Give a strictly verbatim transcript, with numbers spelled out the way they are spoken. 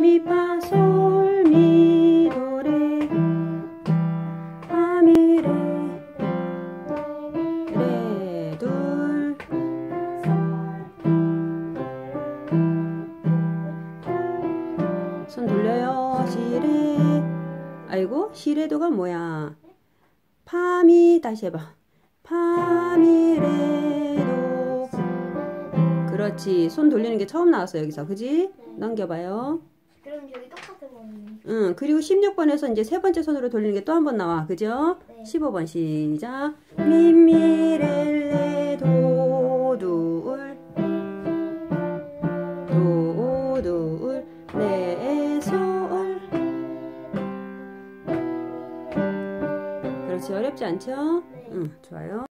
미, 파, 솔, 미, 도, 레, 파, 미, 레, 레, 둘, 손 돌려요. 시, 레. 아이고, 시, 레, 도가 뭐야? 파, 미, 다시 해봐. 파, 미, 레, 도. 그렇지. 손 돌리는 게 처음 나왔어, 여기서. 그지? 네. 넘겨봐요. 그럼 저기 똑같은 거네. 응, 그리고 십육 번에서 이제 세 번째 손으로 돌리는 게 또 한 번 나와. 그죠? 네. 십오 번 시작. 미, 미, 레, 레, 도, 둘. 도, 둘. 레, 솔. 그렇지. 어렵지 않죠? 네. 응, 좋아요.